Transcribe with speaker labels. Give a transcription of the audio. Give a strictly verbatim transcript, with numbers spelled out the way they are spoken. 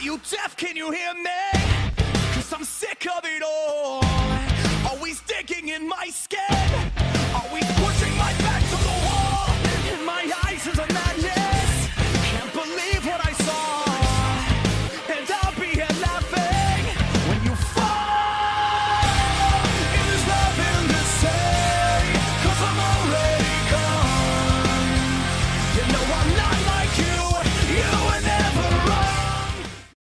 Speaker 1: you deaf? Can you hear me? Cause I'm sick of it all. Always digging in my skin.